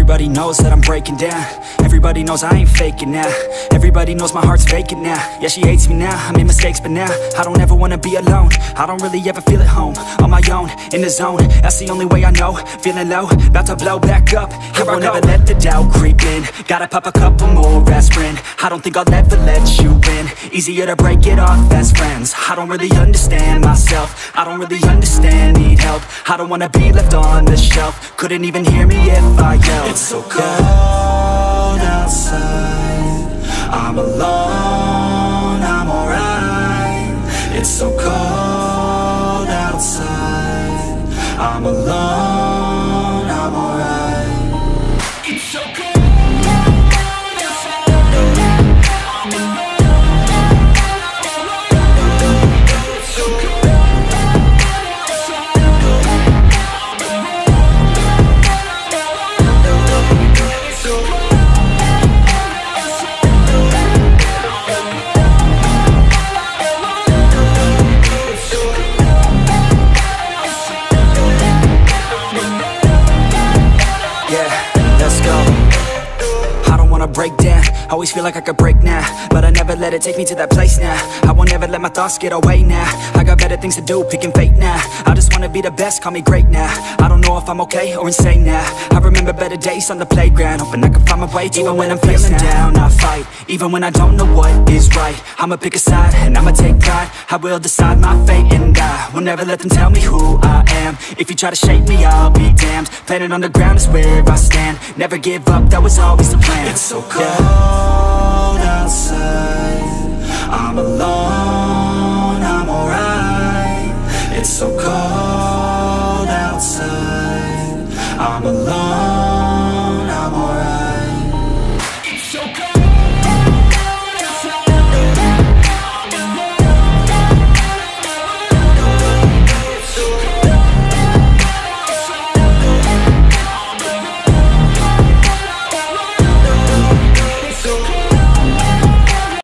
Everybody knows that I'm breaking down. Everybody knows I ain't faking now. Everybody knows my heart's vacant now. Yeah, she hates me now, I made mistakes but now I don't ever wanna be alone. I don't really ever feel at home. On my own, in the zone, that's the only way I know. Feeling low, about to blow back up. Here I won't ever let the doubt creep in. Gotta pop a couple more aspirin. I don't think I'll ever let you in. Easier to break it off best friends. I don't really understand myself. I don't really understand, need help. I don't wanna be left on the shelf. Couldn't even hear me if I yelled. It's so cold outside, I'm alone, I'm alright. It's so cold outside, I'm alone, I'm alright. It's so cold. Break down, always feel like I could break now, but I never let it take me to that place now. I won't ever let my thoughts get away now. I got better things to do, picking fate now. I just wanna be the best, call me great now. I don't know if I'm okay or insane now. I remember better days on the playground, hoping I can find my way to even when I'm feeling down, I fight. Even when I don't know what is right, I'ma pick a side and I'ma take pride. I will decide my fate and I will never let them tell me who I am. If you try to shake me, I'll be damned. Planet on the ground is where I stand. Never give up, that was always the plan. It's so cold outside, I'm alone.